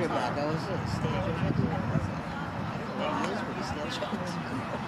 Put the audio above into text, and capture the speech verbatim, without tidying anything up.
quarterback. I was a stage. I don't know what he is, but he's still trying.